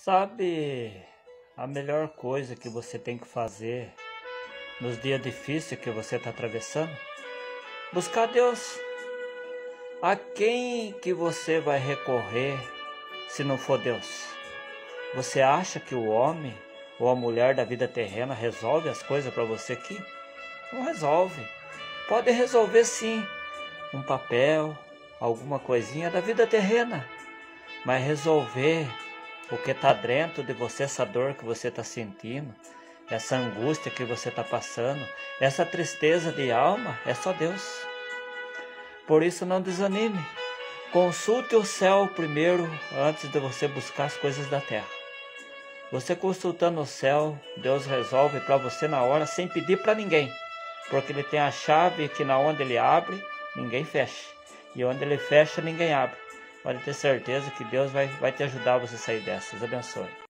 Sabe, a melhor coisa que você tem que fazer nos dias difíceis que você está atravessando? Buscar Deus. A quem que você vai recorrer se não for Deus? Você acha que o homem ou a mulher da vida terrena resolve as coisas para você aqui? Não resolve. Pode resolver sim, um papel, alguma coisinha da vida terrena, mas resolver o que está dentro de você, essa dor que você está sentindo, essa angústia que você está passando, essa tristeza de alma, é só Deus. Por isso não desanime. Consulte o céu primeiro antes de você buscar as coisas da terra. Você consultando o céu, Deus resolve para você na hora sem pedir para ninguém. Porque Ele tem a chave que na onde Ele abre, ninguém fecha. E onde Ele fecha, ninguém abre. Pode ter certeza que Deus vai te ajudar a você sair dessas. Abençoe.